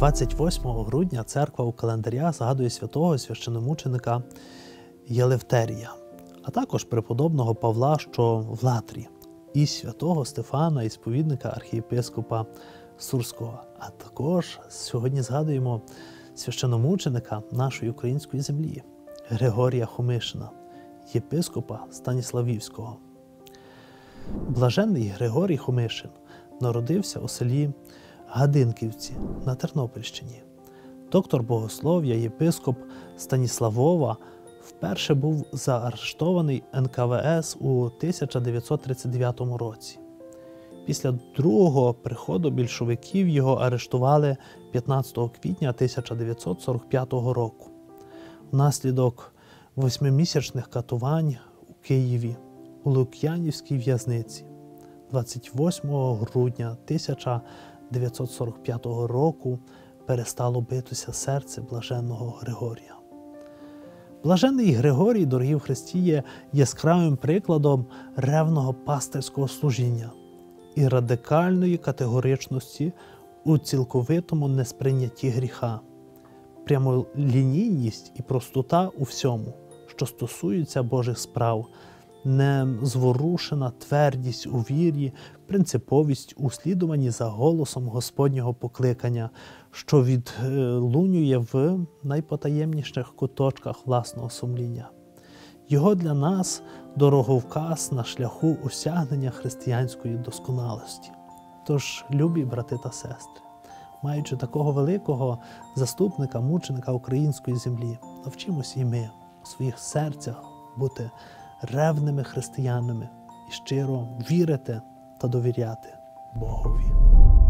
28 грудня церква у календаря згадує святого священомученика Єлевтерія, а також преподобного Павла, що в Латрі, і святого Стефана, ісповідника архієпископа Сурського. А також сьогодні згадуємо священомученика нашої української землі Григорія Хомишина, єпископа Станіславівського. Блаженний Григорій Хомишин народився у селі Гадинківці на Тернопільщині. Доктор богослов'я, єпископ Станіславова вперше був заарештований НКВС у 1939 році. Після другого приходу більшовиків його арештували 15 квітня 1945 року. Внаслідок 8-місячних катувань у Києві у Лук'янівській в'язниці 28 грудня 1945 року перестало битися серце блаженного Григорія. Блаженний Григорій, дорогі в Христі, є яскравим прикладом ревного пастирського служіння і радикальної категоричності у цілковитому несприйнятті гріха, прямолінійність і простота у всьому, що стосується Божих справ, незворушена твердість у вірі, принциповість у слідуванні за голосом Господнього покликання, що відлунює в найпотаємніших куточках власного сумління. Його для нас дороговказ на шляху осягнення християнської досконалості. Тож, любі брати та сестри, маючи такого великого заступника, мученика української землі, навчимося і ми у своїх серцях бути ревними християнами і щиро вірити та довіряти Богові.